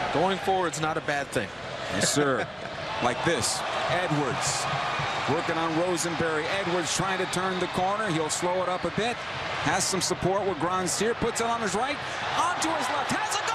Going forward's not a bad thing. Yes, sir. Like this. Edwards working on Rosenberry. Edwards trying to turn the corner. He'll slow it up a bit. Has some support with Grandsir. Puts it on his right. Onto his left. Has a